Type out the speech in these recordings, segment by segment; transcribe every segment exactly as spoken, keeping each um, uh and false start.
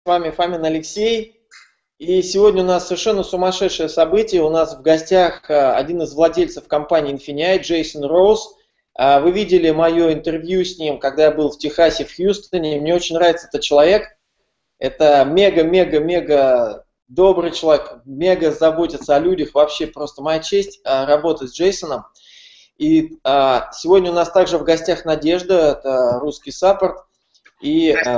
вами Фомин Алексей. И сегодня у нас совершенно сумасшедшее событие. У нас в гостях один из владельцев компании Infinite, Джейсон Роуз. Вы видели мое интервью с ним, когда я был в Техасе, в Хьюстоне. Мне очень нравится этот человек. Это мега-мега-мега добрый человек, мега заботится о людях. Вообще просто моя честь работать с Джейсоном. И а, сегодня у нас также в гостях Надежда, это русский саппорт. И а,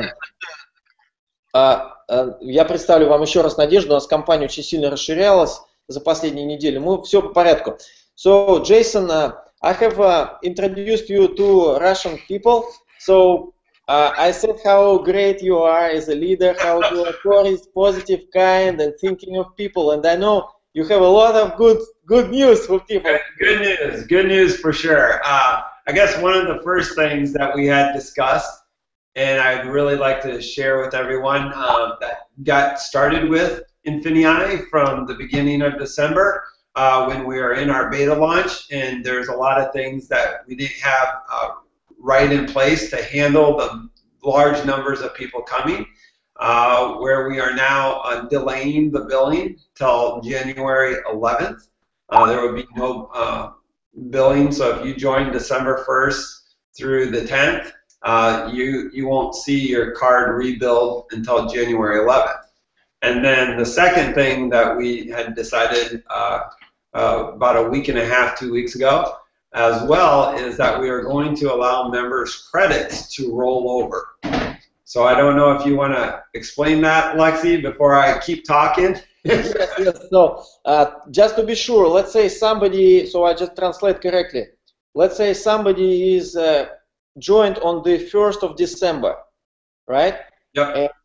а, а, я представлю вам еще раз Надежду. У нас компания очень сильно расширялась за последние недели. Мы все по порядку. So, Jason, uh, I have uh, introduced you to Russian people. So, uh, I said how great you are as a leader, how you are positive, kind, and thinking of people. And I know you have a lot of good good news for people. Good news, good news for sure. Uh, I guess one of the first things that we had discussed, and I'd really like to share with everyone, um, that got started with Infinite from the beginning of December uh, when we were in our beta launch, and there's a lot of things that we didn't have uh, right in place to handle the large numbers of people coming. Uh, where we are now uh, delaying the billing till January eleventh. Uh, there will be no uh, billing, so if you join December first through the tenth, uh, you, you won't see your card rebuild until January eleventh. And then the second thing that we had decided uh, uh, about a week and a half, two weeks ago, as well, is that we are going to allow members credits to roll over. So I don't know if you want to explain that, Lexi, before I keep talking. Yes, yes. So uh, just to be sure, let's say somebody, so I just translate correctly. Let's say somebody is uh, joined on the first of December, right? Yep. And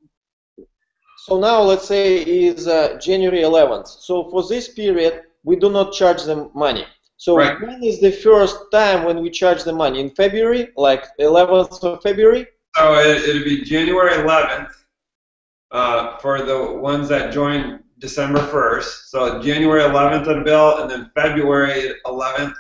so now let's say is uh, January eleventh. So for this period, we do not charge them money. So right. When is the first time when we charge the money? In February, like eleventh of February? So it, it'll be January eleventh uh, for the ones that join December first. So January eleventh of the bill, and then February eleventh,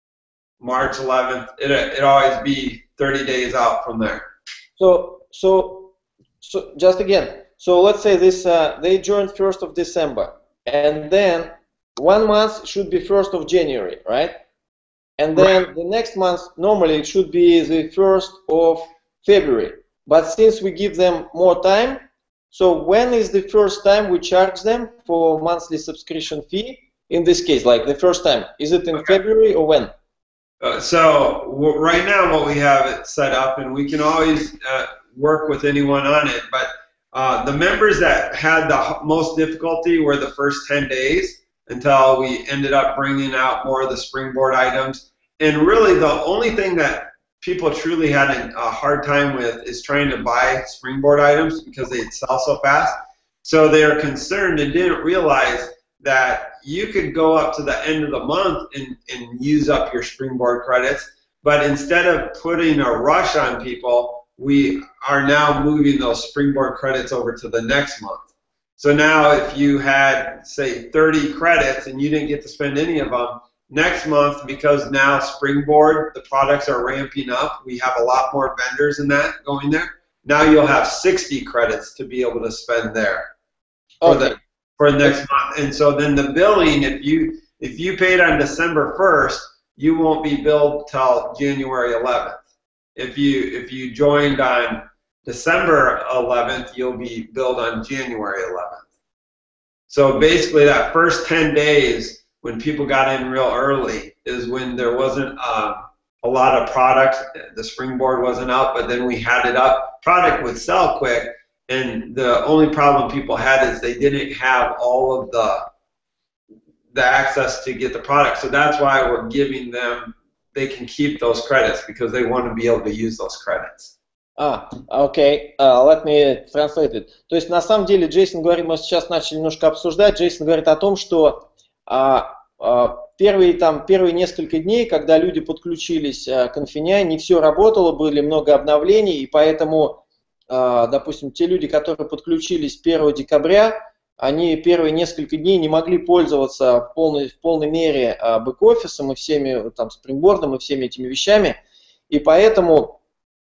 March eleventh. It it always be thirty days out from there. So so so just again. So let's say this uh, they joined first of December, and then one month should be first of January, right? And then right. the next month normally it should be the first of February, but since we give them more time, so when is the first time we charge them for monthly subscription fee? In this case, like the first time, is it in okay. February or when? Uh, so right now, what we have it set up, and we can always uh, work with anyone on it. But uh, the members that had the most difficulty were the first ten days until we ended up bringing out more of the Springboard items. And really, the only thing that people truly had a hard time with is trying to buy Springboard items because they sell so fast. So they are concerned and didn't realize that you could go up to the end of the month and, and use up your Springboard credits, but instead of putting a rush on people, we are now moving those Springboard credits over to the next month. So now if you had, say, thirty credits and you didn't get to spend any of them, next month, because now Springboard, the products are ramping up, we have a lot more vendors in that going there. Now you'll have sixty credits to be able to spend there for okay. the for the next month. And so then the billing, if you if you paid on December first, you won't be billed till January eleventh. If you if you joined on December eleventh, you'll be billed on January eleventh. So basically, that first ten days. When people got in real early is when there wasn't uh, a lot of product. The Springboard wasn't out, but then we had it up. Product would sell quick, and the only problem people had is they didn't have all of the the access to get the product. So that's why we're giving them, they can keep those credits because they want to be able to use those credits. А, окей, uh, let me translate it. То есть на самом деле Джейсон говорит, мы сейчас начали немножко обсуждать, Джейсон говорит о том, что А, а, первые, там, первые несколько дней, когда люди подключились а, к Infinite, не все работало, были много обновлений, и поэтому, а, допустим, те люди, которые подключились первого декабря, они первые несколько дней не могли пользоваться в полной, в полной мере а, бэк-офисом и всеми, там, спрингбордом и всеми этими вещами, и поэтому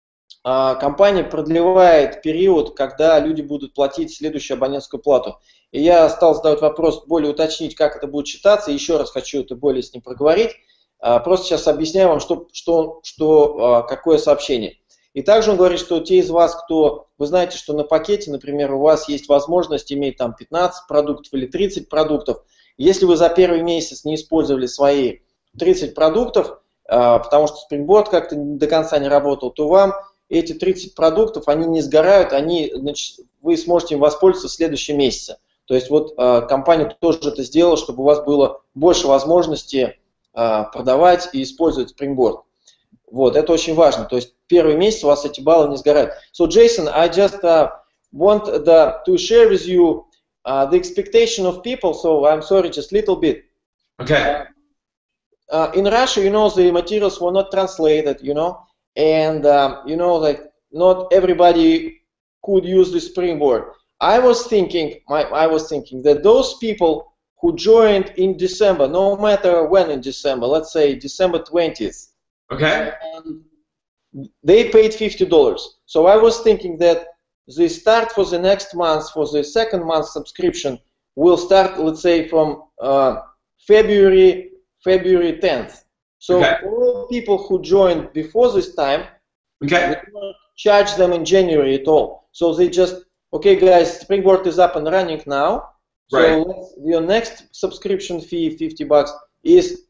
компания продлевает период, когда люди будут платить следующую абонентскую плату. И я стал задавать вопрос, более уточнить, как это будет считаться. Еще раз хочу это более с ним проговорить. Просто сейчас объясняю вам, что, что, что, какое сообщение. И также он говорит, что те из вас, кто, вы знаете, что на пакете, например, у вас есть возможность иметь там пятнадцать продуктов или тридцать продуктов. Если вы за первый месяц не использовали свои тридцать продуктов, потому что Springboard как-то до конца не работал, то вам эти тридцать продуктов, они не сгорают, они, значит, вы сможете им воспользоваться в следующем месяце. То есть вот компания тоже это сделала, чтобы у вас было больше возможностей продавать и использовать Springboard. Вот, это очень важно. То есть первый месяц у вас эти баллы не сгорают. So, Jason, I just uh, want the, to share with you uh, the expectation of people. So, I'm sorry, just a little bit. Okay. Uh, in Russia, you know, the materials were not translated, you know, and, um, you know, like, not everybody could use the Springboard. I was thinking, my, I was thinking that those people who joined in December, no matter when in December, let's say December twentieth, okay, and they paid fifty dollars. So I was thinking that the start for the next month, for the second month subscription, will start, let's say, from uh, February February tenth. So okay. all people who joined before this time, okay, we don't charge them in January at all. So they just, okay, guys, Springboard is up and running now. So right. let's, your next subscription fee, fifty bucks, is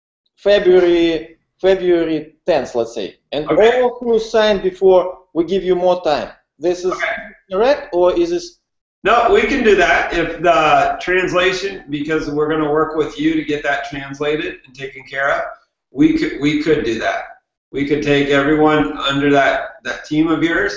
February February tenth, let's say. And okay. all who signed before, we give you more time. This is okay. correct, or is this? No, we can do that if the translation, because we're going to work with you to get that translated and taken care of. We could we could do that. We could take everyone under that that team of yours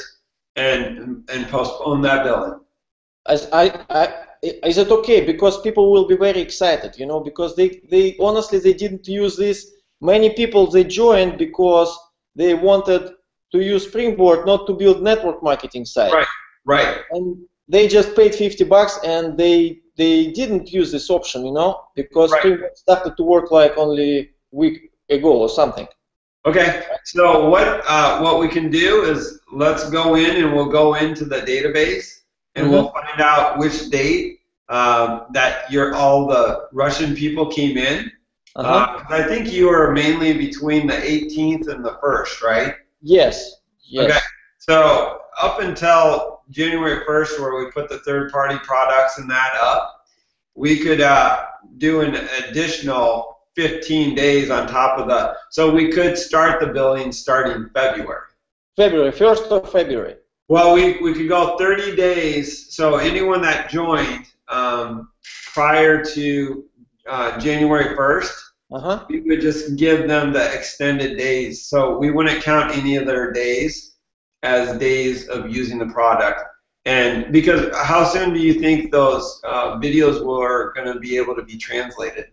and and postpone that billing. As I, I is it okay? Because people will be very excited, you know, because they they honestly they didn't use this. Many people they joined because they wanted to use Springboard, not to build network marketing site. Right. Right. And they just paid fifty bucks and they they didn't use this option, you know, because right. Springboard started to work like only a week ago or something. Okay, so what uh, what we can do is let's go in and we'll go into the database and mm-hmm. we'll find out which date um, that your all the Russian people came in. Uh-huh. uh, I think you were mainly between the eighteenth and the first, right? Yes. Yes. Okay, so up until January first, where we put the third-party products and that up, we could uh, do an additional fifteen days on top of the, so we could start the billing starting February. February, first of February. Well, we, we could go thirty days, so anyone that joined um, prior to uh, January first, uh-huh. we would just give them the extended days. So we wouldn't count any of their days as days of using the product. And because how soon do you think those uh, videos were going to be able to be translated?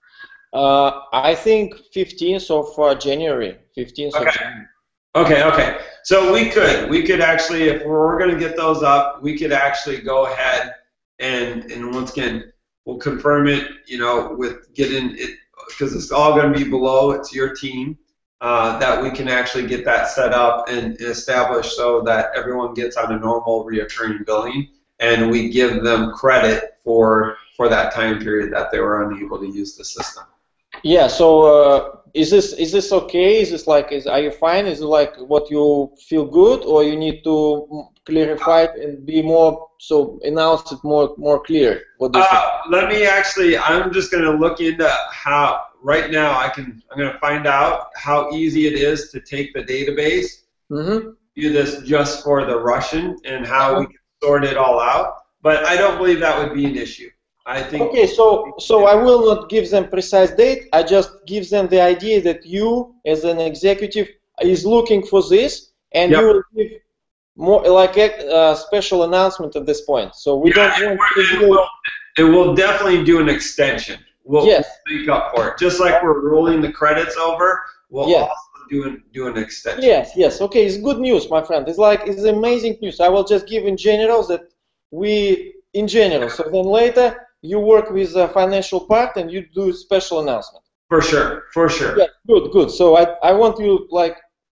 Uh, I think fifteenth of uh, January. fifteenth okay. of January. Okay, okay. So we could, we could actually, if we're going to get those up, we could actually go ahead and, and once again, we'll confirm it, you know, with getting it, because it's all going to be below, it's your team, uh, that we can actually get that set up and established so that everyone gets on a normal reoccurring billing, and we give them credit for, for that time period that they were unable to use the system. Yeah, so uh, is this is this okay? Is this like, is, are you fine? Is it like what you feel good, or you need to clarify it and be more, so announce it more more clear? What this uh, let me actually, I'm just going to look into how, right now I can, I'm going to find out how easy it is to take the database, mm-hmm. do this just for the Russian, and how we can sort it all out. But I don't believe that would be an issue. I think. Okay, so so I will not give them precise date. I just give them the idea that you, as an executive, is looking for this, and yep. you will give more like a uh, special announcement at this point. So we yeah, don't want to to it, do. will, it will definitely do an extension. We'll yes. make up for it, just like we're rolling the credits over. We'll yes. also do an, do an extension. Yes, yes. Okay, it's good news, my friend. It's like it's amazing news. I will just give in general that we in general. So then later. You work with a financial part and you do special announcement. For sure, for sure. Yeah, good, good. So I, I want you like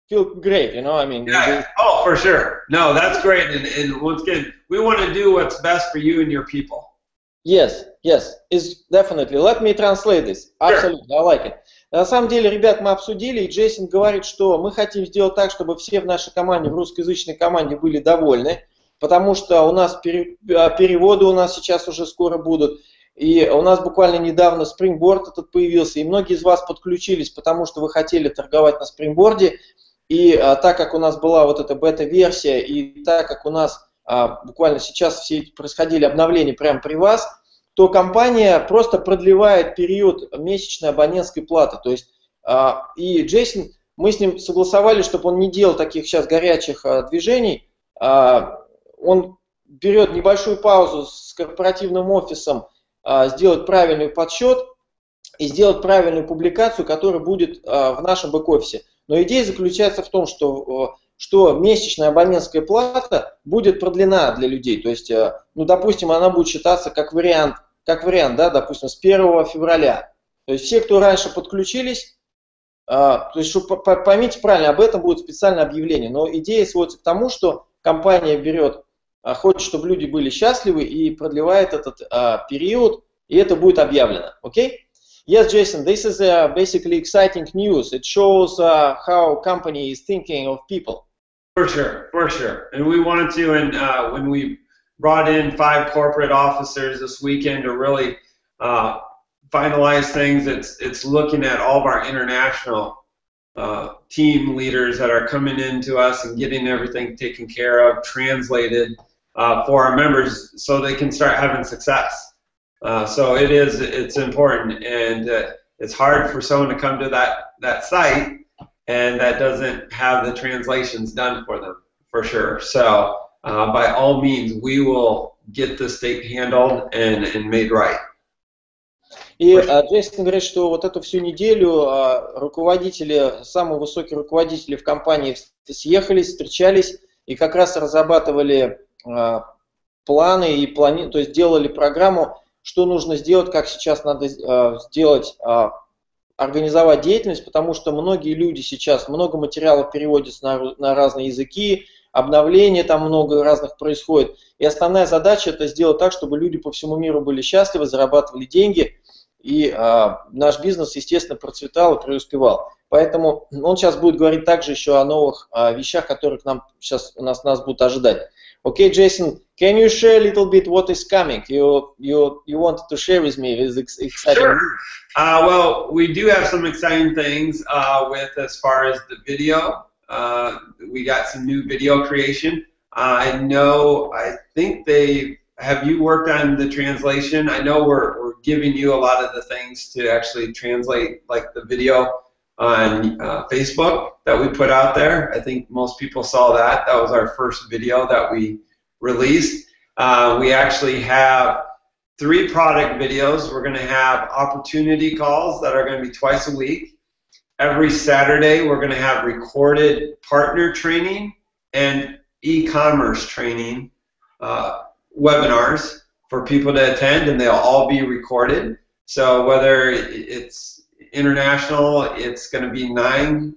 feel great, you know, I mean. Yeah. Oh, for sure. No, that's great. And, and once again, we want to do what's best for you and your people. Yes, yes, is definitely. Let me translate this. Absolutely, sure. I like it. На самом деле, ребят, мы обсудили, и Джейсон говорит, что мы хотим сделать так, чтобы все в нашей команде, в русскоязычной команде были довольны, потому что у нас переводы у нас сейчас уже скоро будут, и у нас буквально недавно Springboard этот появился, и многие из вас подключились, потому что вы хотели торговать на Springboard, и а, так как у нас была вот эта бета-версия, и так как у нас а, буквально сейчас все происходили обновления прямо при вас, то компания просто продлевает период месячной абонентской платы. То есть, а, и Джейсон, мы с ним согласовали, чтобы он не делал таких сейчас горячих а, движений. А, он берет небольшую паузу с корпоративным офисом, а, сделать правильный подсчет и сделать правильную публикацию, которая будет а, в нашем бэк-офисе. Но идея заключается в том, что, что месячная абонентская плата будет продлена для людей. То есть, ну, допустим, она будет считаться как вариант, как вариант, да, допустим, с первого февраля. То есть все, кто раньше подключились, то есть, чтобы, поймите правильно, об этом будет специальное объявление. Но идея сводится к тому, что компания берет, хочет, чтобы люди были счастливы и продлевает этот период, и это будет объявлено. Окей? Yes, Jason, this is uh, basically exciting news. It shows uh, how company is thinking of people. For sure, for sure. And we wanted to, and uh, when we brought in five corporate officers this weekend to really uh, finalize things, it's, it's looking at all of our international uh, team leaders that are coming into us and getting everything taken care of, translated uh, for our members so they can start having success. Uh, so it is, it's important, and uh, it's hard for someone to come to that, that site and that doesn't have the translations done for them, for sure. So uh, by all means, we will get this thing handled and, and made right. И Джейсон говорит, что вот эту всю неделю руководители, самые высокие руководители в компании съехались, встречались и как раз разрабатывали планы и плани, то есть делали программу, что нужно сделать, как сейчас надо э, сделать, э, организовать деятельность, потому что многие люди сейчас, много материалов переводятся на, на разные языки, обновления там много разных происходит. И основная задача это сделать так, чтобы люди по всему миру были счастливы, зарабатывали деньги, и э, наш бизнес, естественно, процветал и преуспевал. Поэтому он сейчас будет говорить также еще о новых э, вещах, которые к нам сейчас у нас, нас будут ожидать. Okay, Jason, can you share a little bit what is coming? You you you wanted to share with me this exciting. Sure. Uh, well, we do have some exciting things uh, with as far as the video. Uh, we got some new video creation. Uh, I know. I think they have you worked on the translation. I know we're we're giving you a lot of the things to actually translate, like the video on uh, Facebook that we put out there. I think most people saw that. That was our first video that we released. Uh, we actually have three product videos. We're going to have opportunity calls that are going to be twice a week. Every Saturday we're going to have recorded partner training and e-commerce training uh, webinars for people to attend, and they'll all be recorded. So whether it's international, it's going to be nine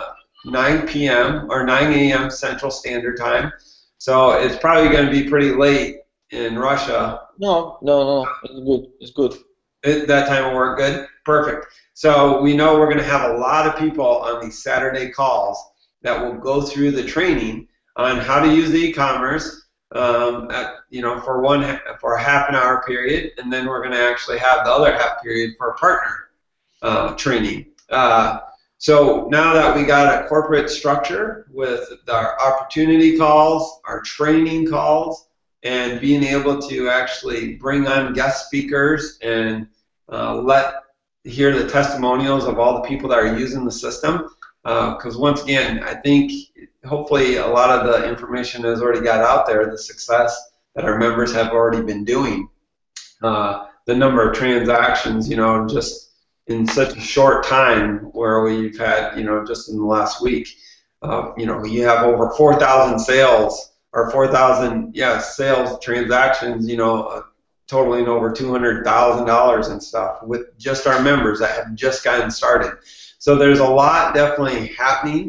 p m or nine a m Central Standard Time. So it's probably going to be pretty late in Russia. No, no, no, it's good. It's good. It, that time will work good? Perfect. So we know we're going to have a lot of people on these Saturday calls that will go through the training on how to use the e-commerce, um, at, you know, for one for a half an hour period, and then we're going to actually have the other half period for a partner Uh, training. Uh, so now that we got a corporate structure with our opportunity calls, our training calls, and being able to actually bring on guest speakers and uh, let hear the testimonials of all the people that are using the system, because uh, once again, I think hopefully a lot of the information has already got out there, the success that our members have already been doing, uh, the number of transactions, you know, just in such a short time where we've had, you know, just in the last week, uh, you know, you have over four thousand sales or four thousand, yeah, sales transactions, you know, uh, totaling over two hundred thousand dollars and stuff with just our members that have just gotten started. So there's a lot definitely happening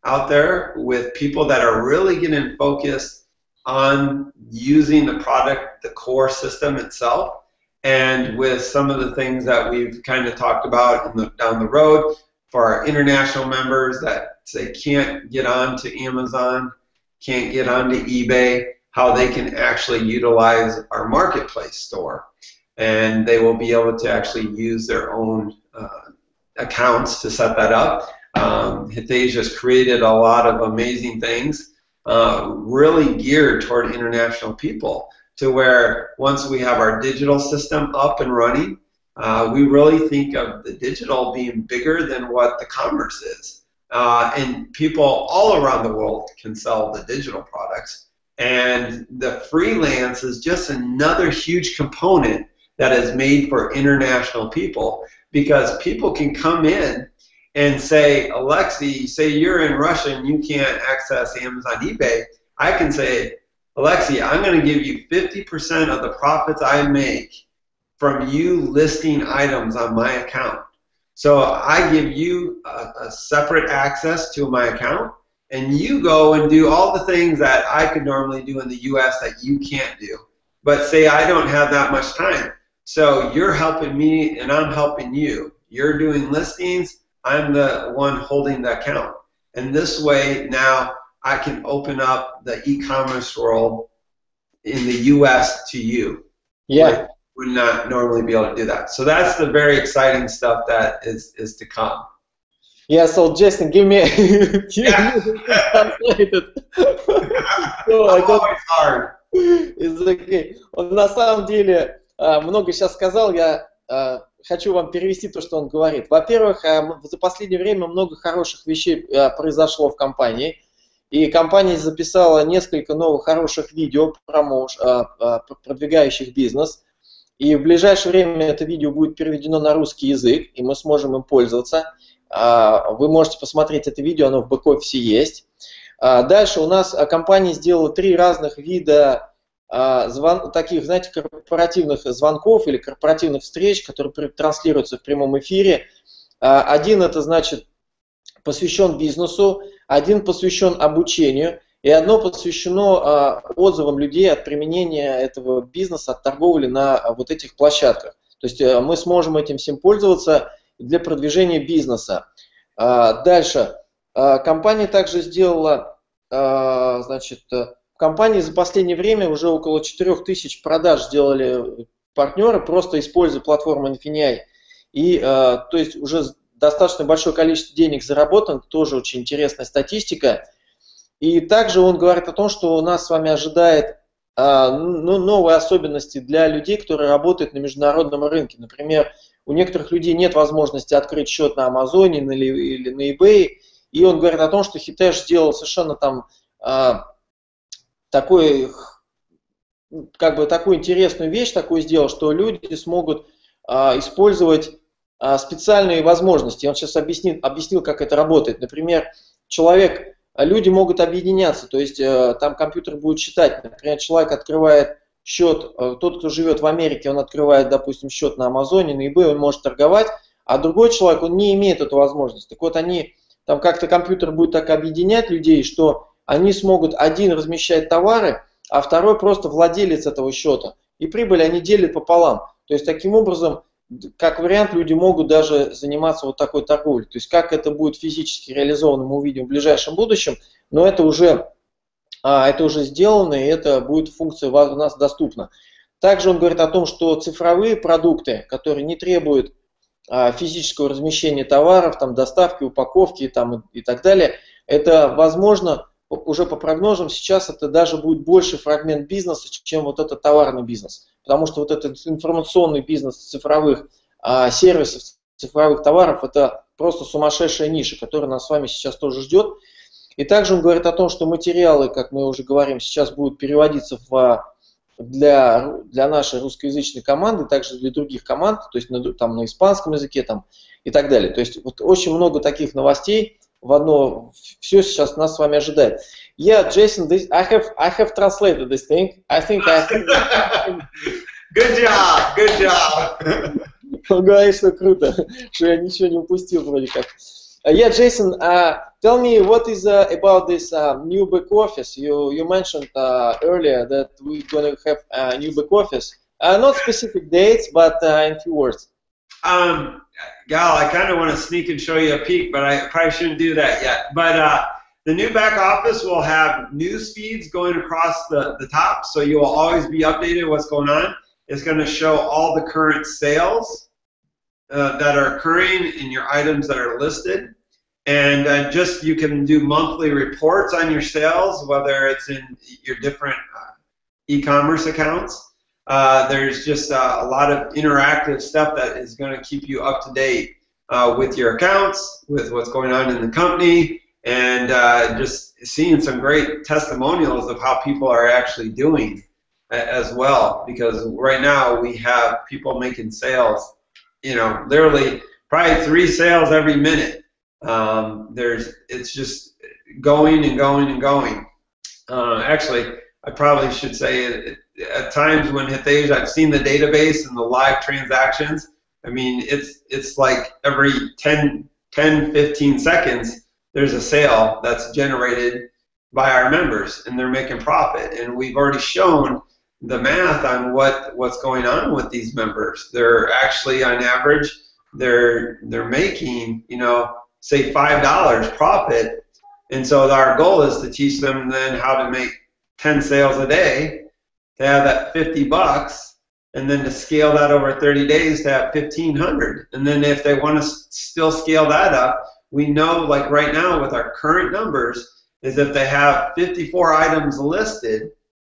out there with people that are really getting focused on using the product, the core system itself, and with some of the things that we've kind of talked about in the, down the road for our international members that say can't get on to Amazon, can't get onto eBay, how they can actually utilize our marketplace store. And they will be able to actually use their own uh, accounts to set that up. Um, Hitesh has created a lot of amazing things, uh, really geared toward international people, to where once we have our digital system up and running, uh, we really think of the digital being bigger than what the commerce is. Uh, and people all around the world can sell the digital products. And the freelance is just another huge component that is made for international people, because people can come in and say, Alexi, say you're in Russia and you can't access Amazon, eBay. I can say, Alexi, I'm going to give you fifty percent of the profits I make from you listing items on my account. So I give you a, a separate access to my account, and you go and do all the things that I could normally do in the U S that you can't do. But say I don't have that much time. So you're helping me and I'm helping you. You're doing listings, I'm the one holding the account. And this way now I can open up the e-commerce world in the U S to you. Yeah. Like, would not normally be able to do that. So that's the very exciting stuff that is, is to come. Yeah, so Jason, give me yeah. translated. So, I always hard. Okay. Он на самом деле много сейчас сказал, я хочу вам перевести то, что он говорит. Во-первых, за последнее время много хороших вещей произошло в компании, и компания записала несколько новых хороших видео, промоуш, продвигающих бизнес, и в ближайшее время это видео будет переведено на русский язык, и мы сможем им пользоваться. Вы можете посмотреть это видео, оно в бэк-офисе есть. Дальше у нас компания сделала три разных вида звон, таких, знаете, корпоративных звонков или корпоративных встреч, которые транслируются в прямом эфире. Один это, значит, посвящен бизнесу, один посвящен обучению, и одно посвящено отзывам людей от применения этого бизнеса, от торговли на вот этих площадках. То есть мы сможем этим всем пользоваться для продвижения бизнеса. Дальше. Компания также сделала, значит, в компании за последнее время уже около четырёх тысяч продаж сделали партнеры, просто используя платформу Infinii. И, то есть, уже достаточно большое количество денег заработано, тоже очень интересная статистика. И также он говорит о том, что у нас с вами ожидает ну, новые особенности для людей, которые работают на международном рынке. Например, у некоторых людей нет возможности открыть счет на Амазоне или на eBay, и он говорит о том, что Hitesh сделал совершенно там такой, как бы такую интересную вещь, такую сделал, что люди смогут использовать специальные возможности. Он сейчас объяснил, объяснил, как это работает. Например, человек, люди могут объединяться, то есть там компьютер будет считать. Например, человек открывает счет, тот, кто живет в Америке, он открывает, допустим, счет на Амазоне, на eBay, он может торговать, а другой человек, он не имеет эту возможность. Так вот, они, там как-то компьютер будет так объединять людей, что они смогут один размещать товары, а второй просто владелец этого счета. И прибыль они делят пополам. То есть, таким образом, как вариант, люди могут даже заниматься вот такой торговлей. То есть, как это будет физически реализовано, мы увидим в ближайшем будущем, но это уже, а, это уже сделано, и это будет функция у нас доступна. Также он говорит о том, что цифровые продукты, которые не требуют а, физического размещения товаров, там, доставки, упаковки там, и, и так далее, это возможно, уже по прогнозам, сейчас это даже будет больше фрагмент бизнеса, чем вот этот товарный бизнес. Потому что вот этот информационный бизнес цифровых а, сервисов, цифровых товаров, это просто сумасшедшая ниша, которая нас с вами сейчас тоже ждет. И также он говорит о том, что материалы, как мы уже говорим, сейчас будут переводиться в, для, для нашей русскоязычной команды, также для других команд, то есть на, там, на испанском языке там, и так далее. То есть вот очень много таких новостей в одно, все сейчас нас с вами ожидает. Yeah, Jason, this, I have I have translated this thing. I think I have... Good job, good job. Он говорит, что круто, что я ничего не упустил вроде как. Uh, yeah, Jason, uh, tell me what is uh, about this uh, new back office. You you mentioned uh, earlier that we're going to have a new back office. Uh, not specific dates, but uh, in few words. Um, Gal, I kind of want to sneak and show you a peek, but I probably shouldn't do that yet. But uh, the new back office will have news feeds going across the, the top, so you will always be updated what's going on. It's going to show all the current sales uh, that are occurring in your items that are listed. And uh, just you can do monthly reports on your sales, whether it's in your different uh, e-commerce accounts. Uh, there's just uh, a lot of interactive stuff that is going to keep you up to date uh, with your accounts, with what's going on in the company, and uh, just seeing some great testimonials of how people are actually doing as well. Because right now we have people making sales, you know, literally probably three sales every minute. Um, there's, it's just going and going and going. Uh, actually, I probably should say it, at times when Hitesh, I've seen the database and the live transactions. I mean, it's it's like every ten, fifteen seconds, there's a sale that's generated by our members, and they're making profit. And we've already shown the math on what what's going on with these members. They're actually, on average, they're they're making, you know, say five dollars profit. And so our goal is to teach them then how to make ten sales a day, to have that fifty bucks, and then to scale that over thirty days to have fifteen hundred. And then if they want to still scale that up, we know, like right now with our current numbers, is if they have fifty-four items listed,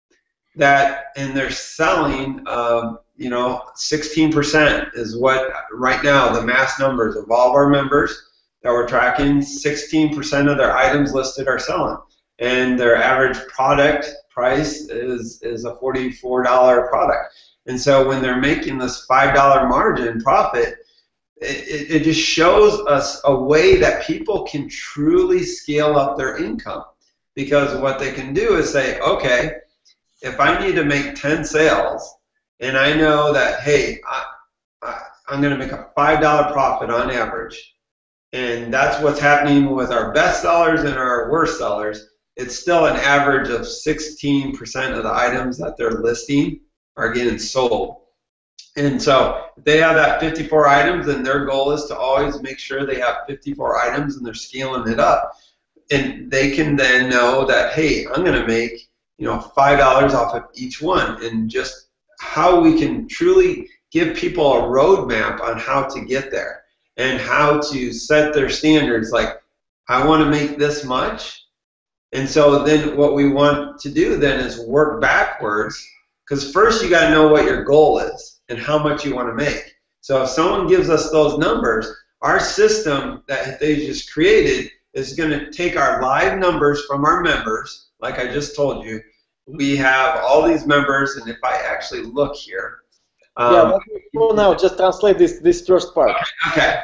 that, and they're selling, um, you know, sixteen percent is what right now the mass numbers of all of our members that we're tracking, sixteen percent of their items listed are selling. And their average product price is, is a forty-four dollar product. And so when they're making this five dollar margin profit, it, it just shows us a way that people can truly scale up their income. Because what they can do is say, okay, if I need to make ten sales, and I know that, hey, I, I, I'm going to make a five dollar profit on average, and that's what's happening with our best sellers and our worst sellers, it's still an average of sixteen percent of the items that they're listing are getting sold. And so if they have that fifty-four items, then their goal is to always make sure they have fifty-four items and they're scaling it up. And they can then know that, hey, I'm going to make, you know, five dollars off of each one. And just how we can truly give people a roadmap on how to get there and how to set their standards. Like, I want to make this much. And so then what we want to do then is work backwards, because first you got to know what your goal is and how much you want to make. So if someone gives us those numbers, our system that they just created is going to take our live numbers from our members. Like I just told you, we have all these members, and if I actually look here. Um, yeah, but now just translate this, this first part. Okay.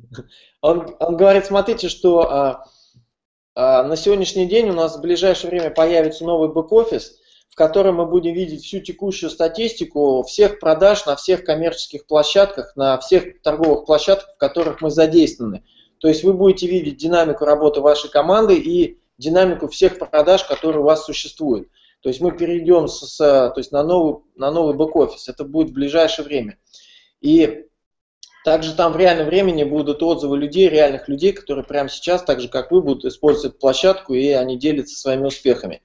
Он, он говорит, смотрите, что на сегодняшний день у нас в ближайшее время появится новый бэк-офис, в котором мы будем видеть всю текущую статистику всех продаж на всех коммерческих площадках, на всех торговых площадках, в которых мы задействованы. То есть вы будете видеть динамику работы вашей команды и динамику всех продаж, которые у вас существуют. То есть мы перейдем с, с, то есть на новый, на новый бэк-офис. Это будет в ближайшее время. И также там в реальном времени будут отзывы людей, реальных людей, которые прямо сейчас, так же как вы, будут использовать эту площадку, и они делятся своими успехами.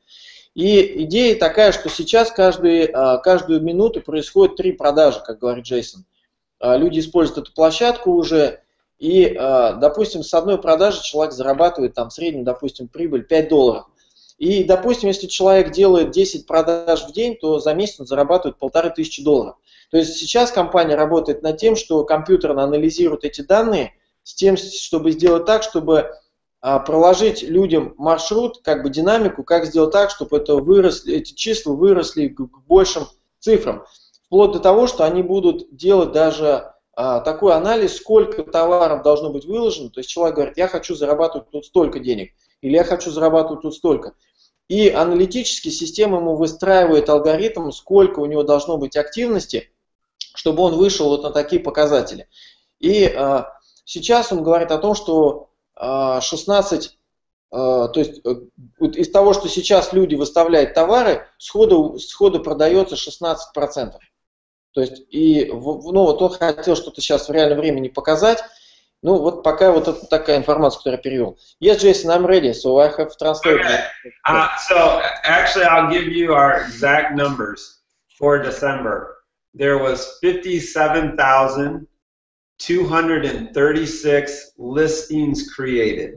И идея такая, что сейчас каждый, каждую минуту происходит три продажи, как говорит Джейсон. Люди используют эту площадку уже, и, допустим, с одной продажи человек зарабатывает там в среднем, допустим, прибыль пять долларов. И, допустим, если человек делает десять продаж в день, то за месяц он зарабатывает полторы тысячи долларов. То есть сейчас компания работает над тем, что компьютерно анализирует эти данные, с тем, чтобы сделать так, чтобы а, проложить людям маршрут, как бы динамику, как сделать так, чтобы это выросли, эти числа выросли к, к большим цифрам. Вплоть до того, что они будут делать даже а, такой анализ, сколько товаров должно быть выложено. То есть человек говорит, я хочу зарабатывать тут столько денег, или я хочу зарабатывать тут столько. И аналитически система ему выстраивает алгоритм, сколько у него должно быть активности, чтобы он вышел вот на такие показатели. И э, сейчас он говорит о том, что шестнадцать, то есть из того, что сейчас люди выставляют товары, сходу, сходу продается шестнадцать процентов. То есть, и, ну, вот он хотел что-то сейчас в реальном времени показать. Ну, вот пока вот это такая информация, которую я перевел. Yes, Jason, I'm ready, so I have translated. Okay. Uh, so, actually, I'll give you our exact numbers for December. There was fifty-seven thousand two hundred thirty-six listings created.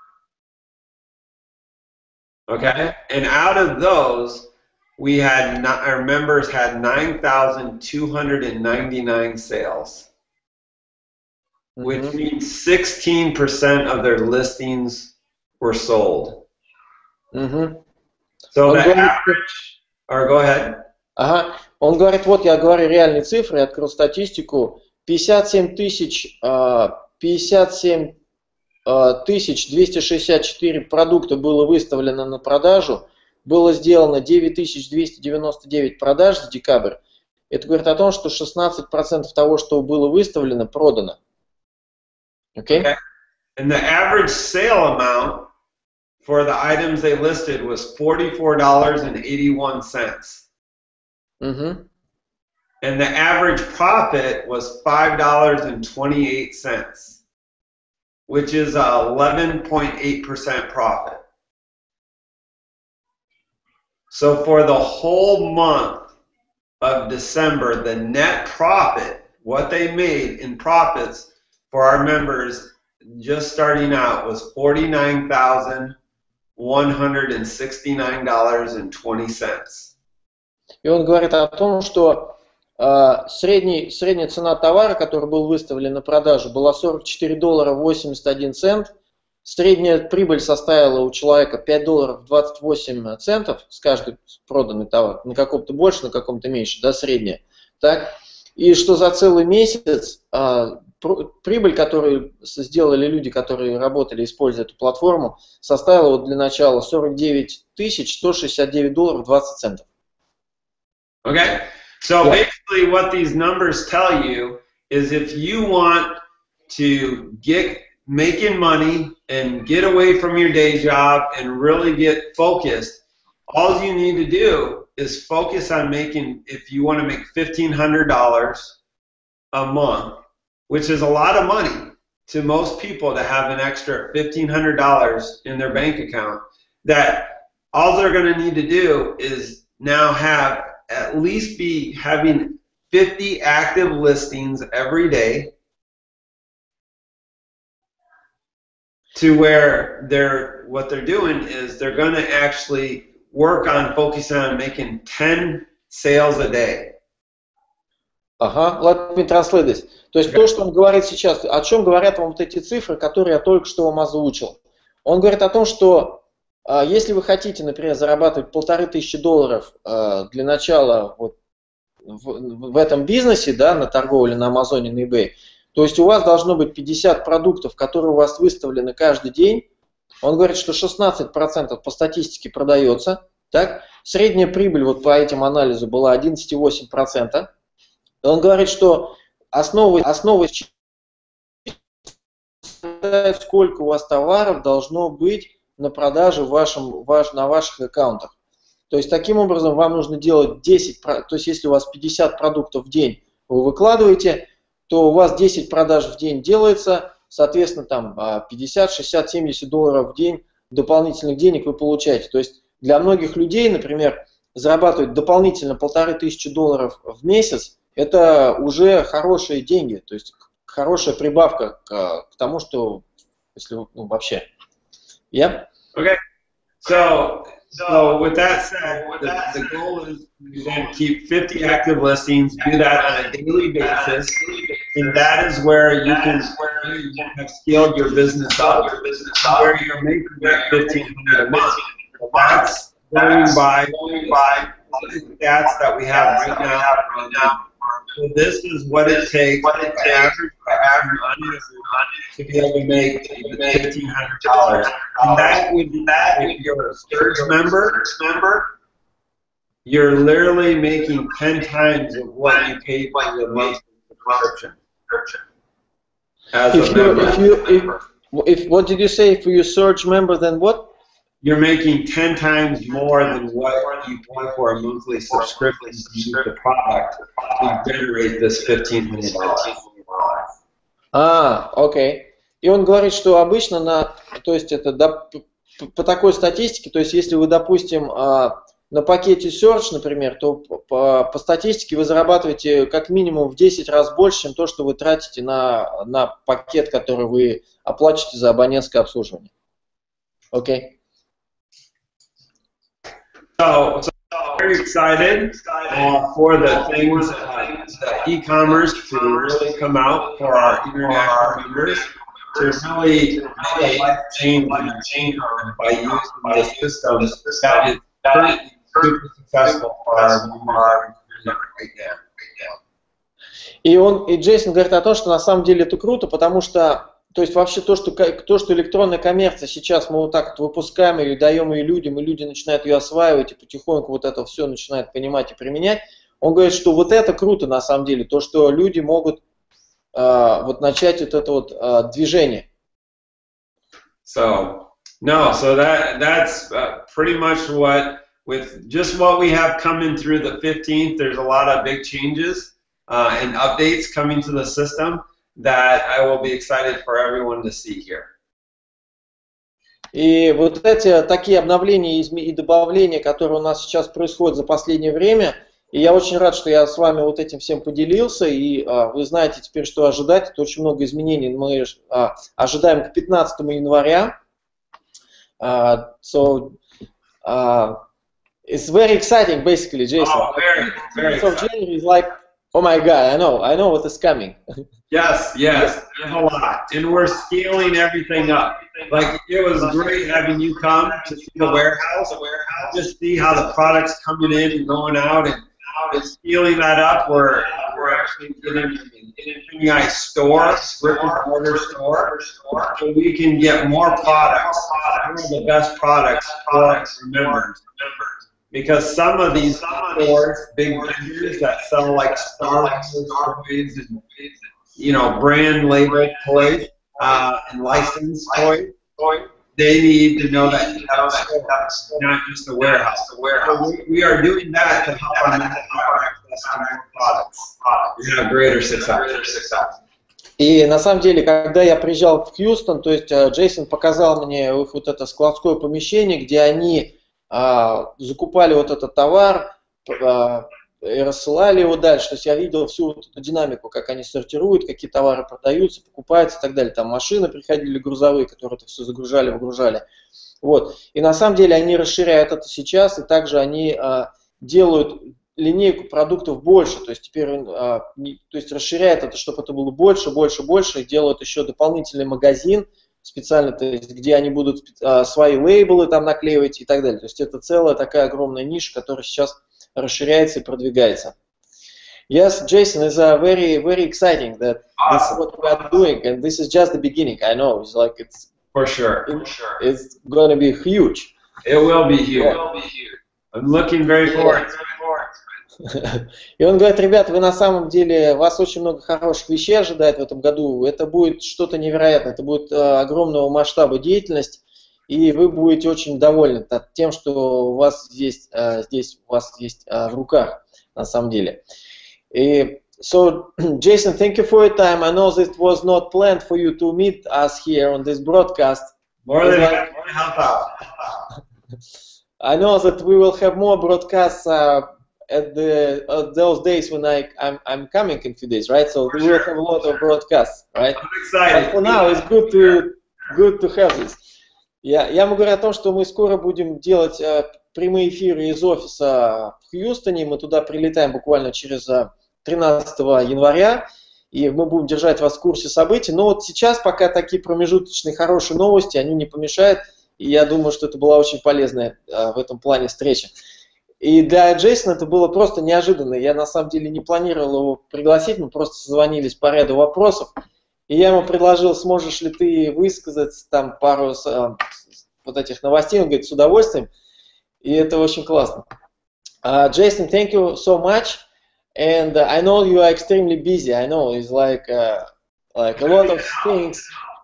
Okay? And out of those, we had, our members had nine thousand two hundred ninety-nine sales. Which mm-hmm. means sixteen percent of their listings were sold. Mm-hmm. So the average, or go ahead. Ага. Он говорит, вот я говорю реальные цифры, я открыл статистику, пятьдесят семь тысяч, пятьдесят семь тысяч двести шестьдесят четыре продукта было выставлено на продажу, было сделано девять тысяч двести девяносто девять продаж за декабрь. Это говорит о том, что шестнадцать процентов того, что было выставлено, продано. Okay. Okay. And the average sale amount for the items they listed was forty-four dollars and eighty-one cents. Mm-hmm. And the average profit was five dollars and twenty-eight cents, which is a eleven point eight percent profit. So for the whole month of December, the net profit, what they made in profits for our members just starting out was forty-nine thousand one hundred sixty-nine dollars and twenty cents. И он говорит о том, что э, средний, средняя цена товара, который был выставлен на продажу, была сорок четыре доллара восемьдесят один цент. Средняя прибыль составила у человека пять долларов двадцать восемь центов с каждый проданный товар. На каком-то больше, на каком-то меньше, да, средняя. Так? И что за целый месяц э, прибыль, которую сделали люди, которые работали, используя эту платформу, составила вот для начала сорок девять тысяч сто шестьдесят девять долларов двадцать центов. Okay, so yeah. Basically what these numbers tell you is if you want to get making money and get away from your day job and really get focused, all you need to do is focus on making, if you want to make fifteen hundred dollars a month, which is a lot of money to most people to have an extra fifteen hundred dollars in their bank account, that all they're going to need to do is now have at least be having fifty active listings every day to where they're, what they're doing is they're going to actually work on focusing on making ten sales a day. Ага, let me translate this. То есть то, что он говорит сейчас, о чем говорят вам вот эти цифры, которые я только что вам озвучил. Он говорит о том, что э, если вы хотите, например, зарабатывать полторы тысячи долларов э, для начала вот, в, в этом бизнесе, да, на торговле на Амазоне, на eBay, то есть у вас должно быть пятьдесят продуктов, которые у вас выставлены каждый день. Он говорит, что шестнадцать процентов по статистике продается. Так? Средняя прибыль вот по этим анализу была одиннадцать целых восемь десятых процента. Он говорит, что основой, основой сколько у вас товаров должно быть на продаже в вашем, ваш, на ваших аккаунтах. То есть таким образом вам нужно делать десять, то есть если у вас пятьдесят продуктов в день вы выкладываете, то у вас десять продаж в день делается, соответственно там пятьдесят, шестьдесят, семьдесят долларов в день дополнительных денег вы получаете. То есть для многих людей, например, зарабатывать дополнительно полторы тысячи долларов в месяц, это уже хорошие деньги, то есть хорошая прибавка к, к тому, что если ну, вообще. Yeah? Okay. So, so with that said, the, the goal is to keep fifty active listings, do that on a daily basis, and that is where you can you have scaled your business up, where you're making fifteen hundred a month. That's going by by the stats that we have right now. So this is what it takes what it to average, average to be able to make fifteen hundred dollars. And that would be that if you're a Surge member, member, you're literally making ten times of what you paid for the monthly subscription. As if a member. You, if, you, if, If what did you say? If you search members, then what? You're making ten times more than what you pay for a monthly subscription to use the product to generate this fifteen hundred dollars. А, окей. И он говорит, что обычно на, то есть это да, по такой статистике, то есть если вы, допустим, на пакете Search, например, то по, по статистике вы зарабатываете как минимум в десять раз больше, чем то, что вы тратите на, на пакет, который вы оплачиваете за абонентское обслуживание. Окей. So, so very excited uh, for the things, uh, the e-commerce to really come out for our international members, to really make a life change by using the system that is currently super successful for our members right now. И он, и Джейсон говорит о том, что на самом деле это круто, потому что, то есть вообще то, что, то, что электронная коммерция сейчас мы вот так вот выпускаем или даем ее людям, и люди начинают ее осваивать, и потихоньку вот это все начинают понимать и применять, он говорит, что вот это круто на самом деле, то, что люди могут э, вот начать вот это вот э, движение. So, no, so that, that's uh, pretty much what, with just what we have coming through the fifteenth, there's a lot of big changes uh, and updates coming to the system that I will be excited for everyone to see here. И вот эти такие обновления и добавления, которые у нас сейчас происходят за последнее время, и я очень рад, что я с вами вот этим всем поделился, и а, вы знаете теперь, что ожидать. Это очень много изменений мы а, ожидаем к пятнадцатому января. Uh, so uh, it's very exciting, basically, Jason. Oh, very, very so January is like, oh my God, I know, I know what is coming. Yes, yes, there's a lot, and we're scaling everything up. Like, it was great having you come to see the warehouse, just see how the product's coming in and going out, and, and scaling that up. We're we're actually getting an Infinii store, brick and mortar store, so we can get more products, one of the best products for our members. Because some of these stores, big vendors that sell like Star Wars toys and, you know, brand labeled toys uh, and licensed toys, they need to know that you have a store, not just a warehouse. So we, we are doing that to help our members have access to more products. We have greater success. И на самом деле, когда я приезжал в Хьюстон, то есть Джейсон показал мне их вот это складское помещение, где они а, закупали вот этот товар а, и рассылали его дальше. То есть я видел всю вот эту динамику, как они сортируют, какие товары продаются, покупаются и так далее. Там машины приходили грузовые, которые это все загружали, выгружали. Вот. И на самом деле они расширяют это сейчас, и также они а, делают линейку продуктов больше, то есть теперь а, не, то есть расширяет это, чтобы это было больше, больше, больше, и делают еще дополнительный магазин специально, то есть где они будут а, свои лейблы там наклеивать и так далее. То есть это целая такая огромная ниша, которая сейчас расширяется и продвигается. Yes, Jason, is uh, very, very exciting that awesome. This is what we are doing, and this is just the beginning. I know, it's like it's for sure, it, for sure. It's going to be huge. It will be huge. It will be huge. I'm looking very forward to it. И он говорит, ребят, вы на самом деле, вас очень много хороших вещей ожидает в этом году, это будет что-то невероятное, это будет э, огромного масштаба деятельность, и вы будете очень довольны тем, что у вас здесь, э, здесь у вас есть э, в руках, на самом деле. И, so, Jason, thank you for your time. I know this was not planned for you to meet us here on this broadcast. More than like, help out. I know that we will have more broadcasts uh, at the uh, those days when I I'm I'm coming in a few days, right? So we will have a lot of broadcasts, right? I'm excited. But for now, it's good to good to have this. Я я могу говорить о том, что мы скоро будем делать uh, прямые эфиры из офиса в Хьюстоне. Мы туда прилетаем буквально через uh, тринадцатого января, и мы будем держать вас в курсе событий. Но вот сейчас пока такие промежуточные хорошие новости, они не помешают. И я думаю, что это была очень полезная uh, в этом плане встреча. И для Джейсона это было просто неожиданно. Я на самом деле не планировал его пригласить, мы просто созвонились по ряду вопросов. И я ему предложил, сможешь ли ты высказать там пару э, вот этих новостей. Он говорит, с удовольствием. И это очень классно. Uh, Jason, thank you so much. And uh, I know you are extremely busy. I know it's like uh, like a lot of things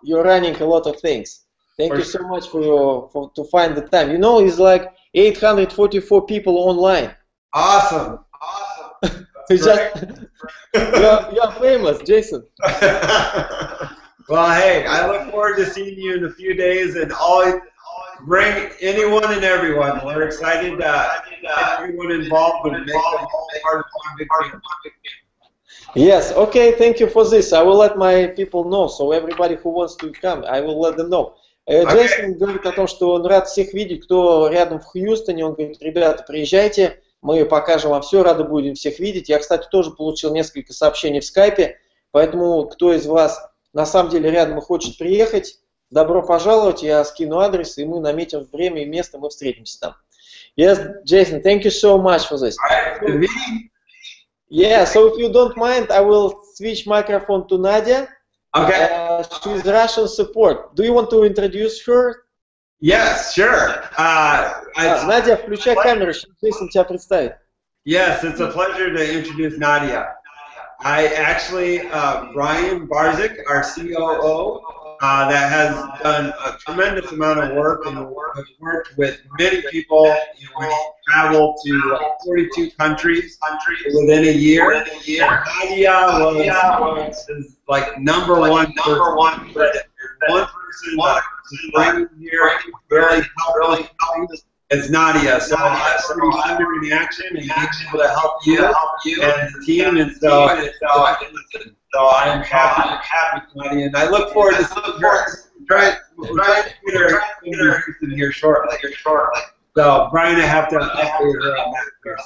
you're running a lot of things. Thank For you so sure. much for your for, to find the time. You know, it's like eight hundred forty-four people online. Awesome. Awesome. It's Great. just you're, you're famous, Jason. Well, hey, I look forward to seeing you in a few days, and always bring anyone and everyone. We're excited uh, to get everyone involved and make them all part of one big family. Yes, okay, thank you for this. I will let my people know, so everybody who wants to come, I will let them know. Э, Okay. Джейсон говорит о том, что он рад всех видеть, кто рядом в Хьюстоне. Он говорит, ребята, приезжайте, мы покажем вам все, рады будем всех видеть. Я, кстати, тоже получил несколько сообщений в скайпе, поэтому кто из вас на самом деле рядом и хочет приехать, добро пожаловать, я скину адрес, и мы наметим время и место, мы встретимся там. Yes, Jason, thank you so much for this. All right, good meeting. Yeah, so if you don't mind, I will switch microphone to Nadia. Okay. Uh, she's Russian support. Do you want to introduce her? Yes, sure. Uh, А, it's, Надя, включай камеру, сейчас Джейсон тебя представит. yes, it's a pleasure to introduce Nadia. I actually, uh, Brian Barzik, our C O O, uh, that has done a tremendous amount of work and has worked with many people. You know, we traveled to forty-two countries within a year. Nadia was is like number one, number one, one person that is bringing here really help us. It's Nadia, so I'm pretty sure in action and being able to help you and the team, and so, so, so I'm happy, happy, Nadia, and I look forward to seeing her. Try, we're trying to get her in Houston here shortly. So Brian, I have to update her on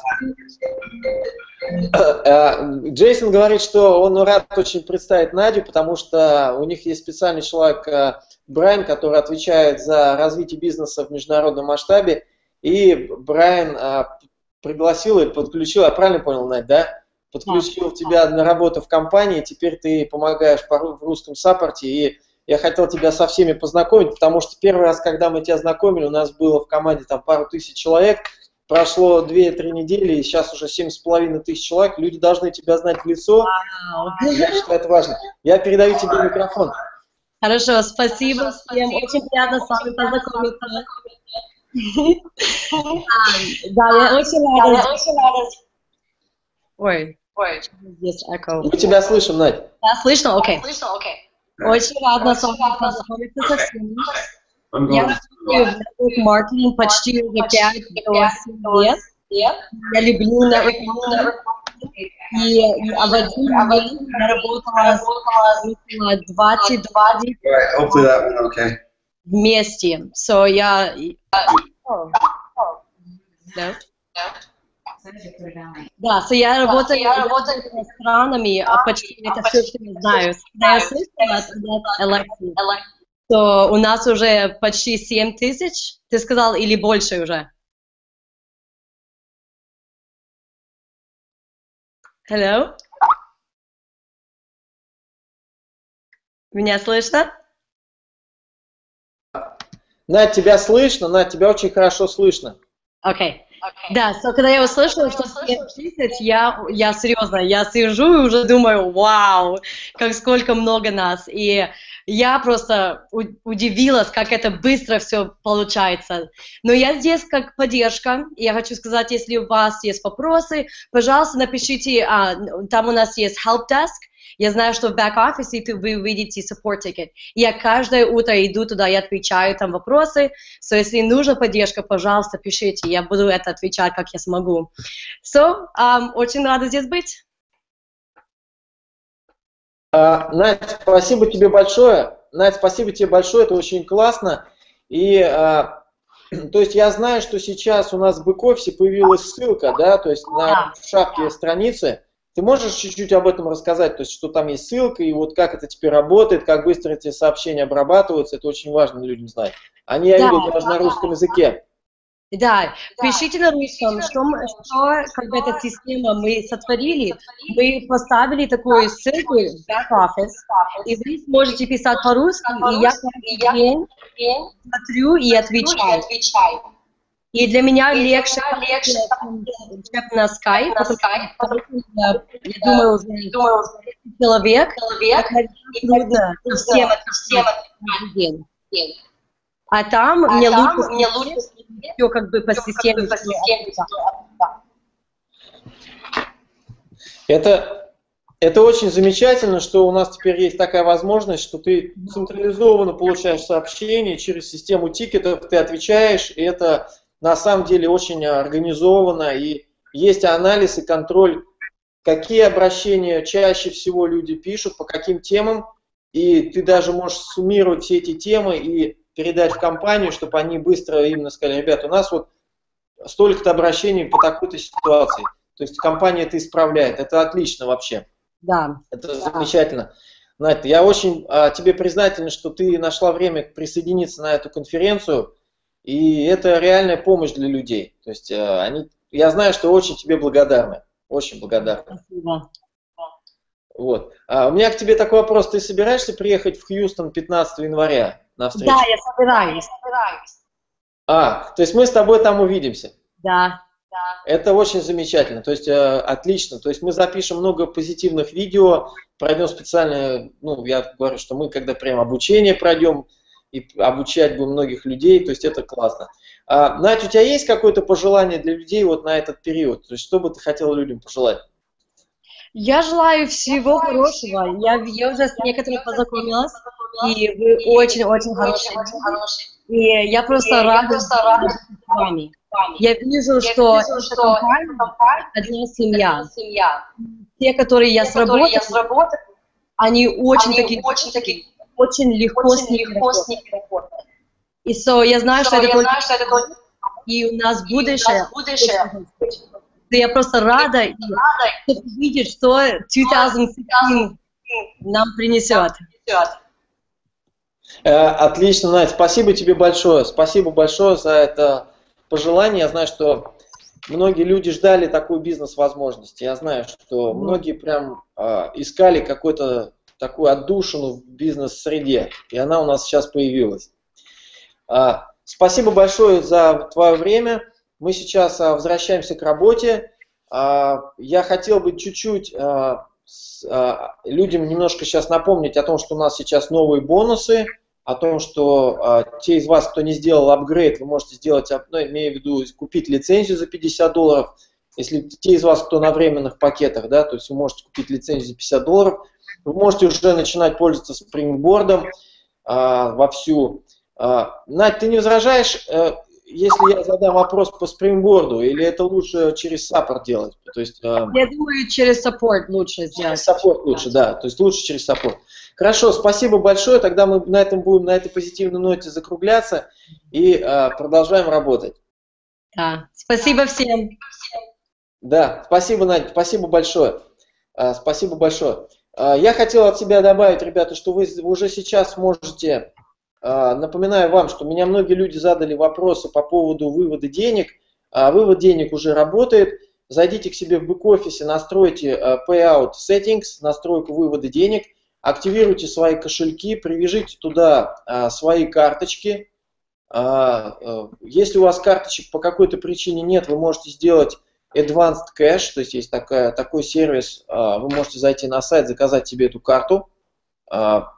that first. Джейсон говорит, что он рад очень представить Надю, потому что у них есть специальный человек Брайан, который отвечает за развитие бизнеса в международном масштабе. И Брайан а, пригласил и подключил, я правильно понял, Надь, да? Подключил тебя на работу в компании, теперь ты помогаешь по, в русском саппорте, и я хотел тебя со всеми познакомить, потому что первый раз, когда мы тебя знакомили, у нас было в команде там пару тысяч человек, прошло две-три недели, и сейчас уже семь с половиной тысяч человек, люди должны тебя знать в лицо, Wow. я считаю, это важно. Я передаю тебе микрофон. Хорошо, спасибо всем. Очень приятно с вами познакомиться. Да, я очень рада. Ой, есть эко. Мы тебя слышим, Надь. Да, слышно? Окей. Очень рада с вами познакомиться со всеми. I'm Я going. работаю в network маркетинг почти уже пять до семи лет. Я люблю network маркетинг. И в один момент я работала около двадцать два Right, hopefully that went okay. вместе. So я... Oh. No? Да, so я работаю с странами, а почти это все, что я знаю. Когда я слышала от Алексея, то у нас уже почти семь тысяч, ты сказал, или больше уже? Hello? Меня слышно? Надь, тебя слышно? Надь, тебя очень хорошо слышно. Окей. Okay. Да, so, когда я услышала, что семь тысяч, я, я серьезно, я сижу и уже думаю, вау, как сколько много нас. И я просто удивилась, как это быстро все получается. Но я здесь как поддержка. Я хочу сказать, если у вас есть вопросы, пожалуйста, напишите, а, там у нас есть help desk. Я знаю, что в бэк-офисе вы увидите support ticket. Я каждое утро иду туда и отвечаю там вопросы. So, если нужна поддержка, пожалуйста, пишите. Я буду это отвечать, как я смогу. So, um, очень рада здесь быть. Uh, Надь, спасибо тебе большое. Надь, спасибо тебе большое, это очень классно. И, uh, то есть я знаю, что сейчас у нас в бэк-офисе появилась ссылка, да, то есть на шапке страницы. Ты можешь чуть-чуть об этом рассказать, то есть что там есть ссылка, и вот как это теперь работает, как быстро эти сообщения обрабатываются, это очень важно людям знать. Они, я Да. видел, даже на русском языке. Да, пишите на русском, что, мы- что как бы эта система мы сотворили, мы поставили такую ссылку в бэк-офис, и вы сможете писать по-русски, и я каждый день смотрю и отвечаю. И для меня легче, чем на скайп, потому что я, я думаю, уже человек, это трудно всем отвечать. каждый день. А там а мне там лучше, мне лучше все как бы по системе. Как бы по системе. Это, это очень замечательно, что у нас теперь есть такая возможность, что ты централизованно получаешь сообщения через систему тикетов, ты отвечаешь, и это на самом деле очень организовано, и есть анализ и контроль, какие обращения чаще всего люди пишут, по каким темам, и ты даже можешь суммировать все эти темы и передать в компанию, чтобы они быстро именно сказали: ребята, у нас вот столько-то обращений по такой-то ситуации. То есть компания это исправляет. Это отлично вообще. Да. Это замечательно. Надя, я очень а, тебе признателен, что ты нашла время присоединиться на эту конференцию. И это реальная помощь для людей. То есть а, они, я знаю, что очень тебе благодарны. Очень благодарны. Спасибо. Вот. А, у меня к тебе такой вопрос. Ты собираешься приехать в Хьюстон пятнадцатого января на встречу? Да, я собираюсь. А, то есть мы с тобой там увидимся? Да. Это очень замечательно, то есть э, отлично. То есть мы запишем много позитивных видео, пройдем специально, ну, я говорю, что мы когда прям обучение пройдем и обучать будем многих людей, то есть это классно. А, Надь, у тебя есть какое-то пожелание для людей вот на этот период? То есть что бы ты хотела людям пожелать? Я желаю всего хорошего. Я, я уже с некоторыми познакомилась, и вы очень-очень хорошие. И я просто рада с вами. Я вижу, что эта компания одна семья. Те, которые я сработала, они очень такие, очень легко с ними работать. И so, я знаю, что это только и у нас будущее. Я просто рада и видеть, что две тысячи шестнадцать нам принесет. Отлично, Надь, спасибо тебе большое. Спасибо большое за это пожелание. Я знаю, что многие люди ждали такую бизнес-возможность. Я знаю, что многие прям э, искали какую-то такую отдушину в бизнес-среде. И она у нас сейчас появилась. Э, спасибо большое за твое время. Мы сейчас э, возвращаемся к работе. Э, я хотел бы чуть-чуть э, с, э, людям немножко сейчас напомнить о том, что у нас сейчас новые бонусы. О том, что э, те из вас, кто не сделал апгрейд, вы можете сделать, ну, имею в виду, купить лицензию за пятьдесят долларов. Если те из вас, кто на временных пакетах, да, то есть вы можете купить лицензию за пятьдесят долларов, вы можете уже начинать пользоваться спрингбордом э, вовсю. Э, Надь, ты не возражаешь, э, если я задам вопрос по спрингборду, или это лучше через саппорт делать? То есть, э, я думаю, через саппорт лучше сделать. Через саппорт лучше, да, то есть лучше через саппорт. Хорошо, спасибо большое. Тогда мы на этом будем, на этой позитивной ноте закругляться и э, продолжаем работать. Да, спасибо всем. Да, спасибо, Надя, спасибо большое. Э, спасибо большое. Э, я хотел от себя добавить, ребята, что вы уже сейчас можете, э, напоминаю вам, что меня многие люди задали вопросы по поводу вывода денег. Э, вывод денег уже работает. Зайдите к себе в бэк-офисе, настройте э, Payout Settings, настройку вывода денег. Активируйте свои кошельки, привяжите туда а, свои карточки. А, а, если у вас карточек по какой-то причине нет, вы можете сделать Advanced Cash, то есть есть такая, такой сервис, а, вы можете зайти на сайт, заказать себе эту карту. А,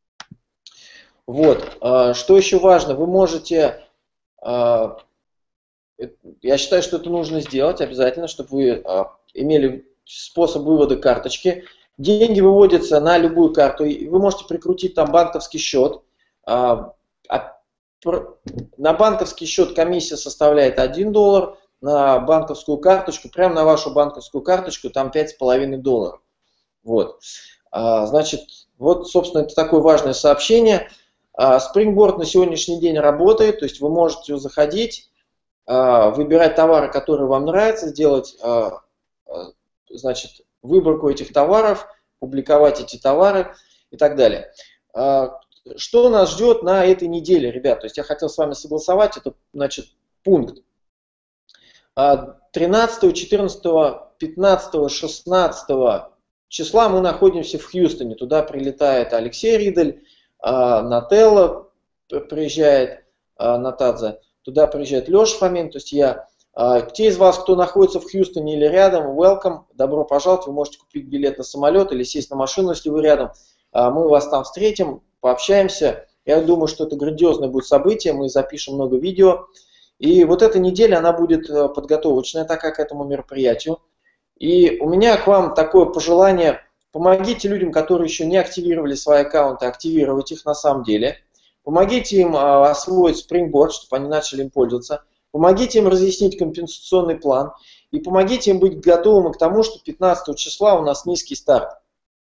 вот. А, что еще важно, вы можете, а, я считаю, что это нужно сделать обязательно, чтобы вы а, имели способ вывода карточки. Деньги выводятся на любую карту, вы можете прикрутить там банковский счет. На банковский счет комиссия составляет один доллар, на банковскую карточку, прямо на вашу банковскую карточку, там пять с половиной долларов. Вот. Значит, вот, собственно, это такое важное сообщение. Springboard на сегодняшний день работает, то есть вы можете заходить, выбирать товары, которые вам нравятся, сделать, значит, выборку этих товаров, публиковать эти товары и так далее. Что нас ждет на этой неделе, ребят? То есть я хотел с вами согласовать этот, значит, пункт. тринадцатого, четырнадцатого, пятнадцатого, шестнадцатого числа мы находимся в Хьюстоне. Туда прилетает Алексей Ридель, Нателла приезжает, Натадзе. Туда приезжает Леша Фомин, то есть я. Те из вас, кто находится в Хьюстоне или рядом, welcome, добро пожаловать, вы можете купить билет на самолет или сесть на машину, если вы рядом. Мы вас там встретим, пообщаемся Я думаю, что это грандиозное будет событие, мы запишем много видео. И вот эта неделя, она будет подготовочная такая к этому мероприятию. И у меня к вам такое пожелание: помогите людям, которые еще не активировали свои аккаунты, активировать их на самом деле. Помогите им освоить Springboard, чтобы они начали им пользоваться. Помогите им разъяснить компенсационный план. И помогите им быть готовыми к тому, что пятнадцатого числа у нас низкий старт.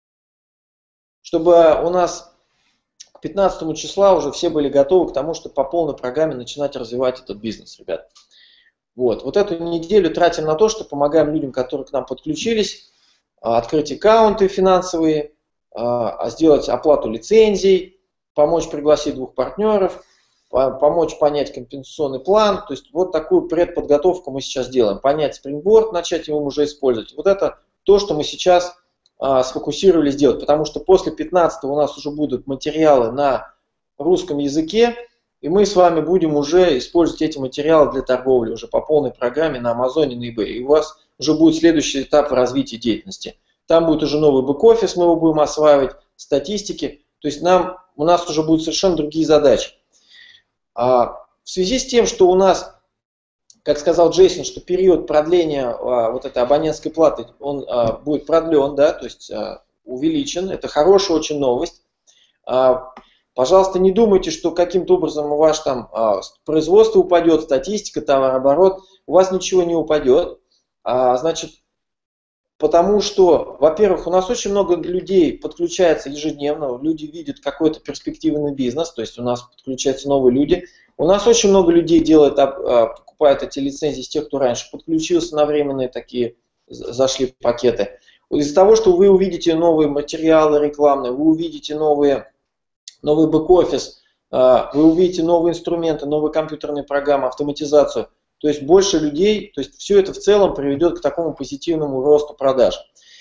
Чтобы у нас к пятнадцатому числа уже все были готовы к тому, чтобы по полной программе начинать развивать этот бизнес, ребят. Вот, вот эту неделю тратим на то, что помогаем людям, которые к нам подключились, открыть аккаунты финансовые, сделать оплату лицензий, помочь пригласить двух партнеров, помочь понять компенсационный план. То есть вот такую предподготовку мы сейчас делаем. Понять Springboard, начать его уже использовать. Вот это то, что мы сейчас а, сфокусировались делать. Потому что после пятнадцатого у нас уже будут материалы на русском языке. И мы с вами будем уже использовать эти материалы для торговли уже по полной программе на Амазоне, на eBay. И у вас уже будет следующий этап в развитии деятельности. Там будет уже новый бэк-офис, мы его будем осваивать, статистики. То есть нам, у нас уже будут совершенно другие задачи. А в связи с тем, что у нас, как сказал Джейсон, что период продления а, вот этой абонентской платы, он а, будет продлен, да, то есть а, увеличен. Это хорошая очень новость. А, Пожалуйста, не думайте, что каким-то образом у вас там а, производство упадет, статистика, товарооборот. У вас ничего не упадет. А, значит, потому что, во-первых, у нас очень много людей подключается ежедневно. Люди видят какой-то перспективный бизнес, то есть у нас подключаются новые люди. У нас очень много людей делает, а, покупают эти лицензии с тех, кто раньше подключился на временные такие, зашли пакеты. Из-за того, что вы увидите новые материалы рекламные, вы увидите новые... новый бэк-офис, вы увидите новые инструменты, новые компьютерные программы, автоматизацию. То есть больше людей, то есть все это в целом приведет к такому позитивному росту продаж.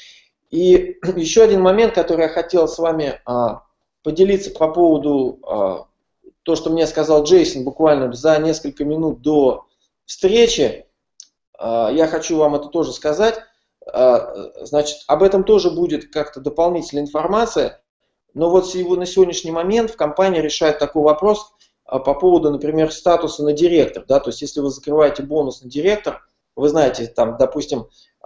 И еще один момент, который я хотел с вами поделиться по поводу того, что мне сказал Джейсон буквально за несколько минут до встречи. Я хочу вам это тоже сказать. Значит, об этом тоже будет как-то дополнительная информация. Но вот на сегодняшний момент в компании решает такой вопрос по поводу, например, статуса на директор. Да? То есть если вы закрываете бонус на директор, вы знаете, там, допустим,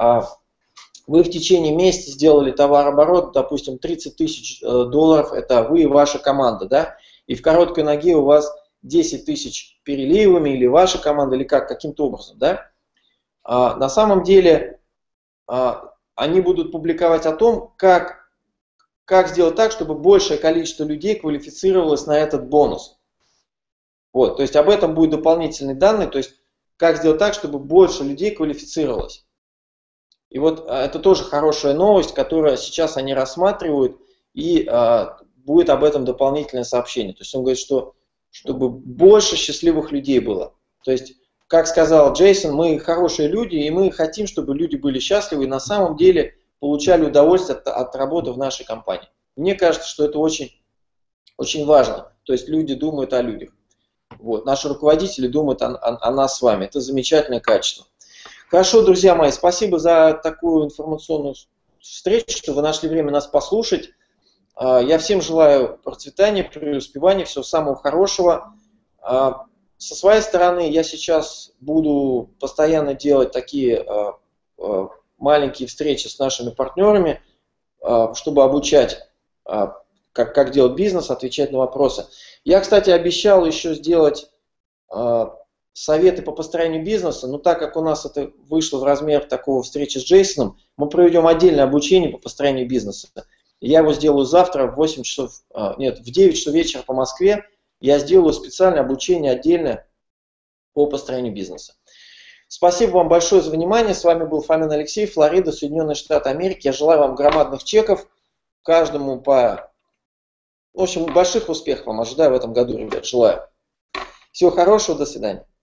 вы в течение месяца сделали товарооборот, допустим, тридцать тысяч долларов, это вы и ваша команда, да? И в короткой ноге у вас десять тысяч переливами, или ваша команда, или как, каким-то образом. Да? На самом деле они будут публиковать о том, как Как сделать так, чтобы большее количество людей квалифицировалось на этот бонус. Вот, то есть об этом будет дополнительные данные, то есть как сделать так, чтобы больше людей квалифицировалось. И вот это тоже хорошая новость, которую сейчас они рассматривают, и а, будет об этом дополнительное сообщение. То есть он говорит, что чтобы больше счастливых людей было. То есть, как сказал Джейсон, мы хорошие люди, и мы хотим, чтобы люди были счастливы, и на самом деле получали удовольствие от, от работы в нашей компании. Мне кажется, что это очень, очень важно. То есть люди думают о людях. Вот. Наши руководители думают о, о, о нас с вами. Это замечательное качество. Хорошо, друзья мои, спасибо за такую информационную встречу, что вы нашли время нас послушать. Я всем желаю процветания, преуспевания, всего самого хорошего. Со своей стороны я сейчас буду постоянно делать такие маленькие встречи с нашими партнерами, чтобы обучать, как, как делать бизнес, отвечать на вопросы. Я, кстати, обещал еще сделать советы по построению бизнеса, но так как у нас это вышло в размер такого встречи с Джейсоном, мы проведем отдельное обучение по построению бизнеса. Я его сделаю завтра в восемь часов, нет, в девять часов вечера по Москве. Я сделаю специальное обучение отдельное по построению бизнеса. Спасибо вам большое за внимание. С вами был Фомин Алексей, Флорида, Соединенные Штаты Америки. Я желаю вам громадных чеков, каждому по... В общем, больших успехов вам ожидаю в этом году, ребят. Желаю. Всего хорошего, до свидания.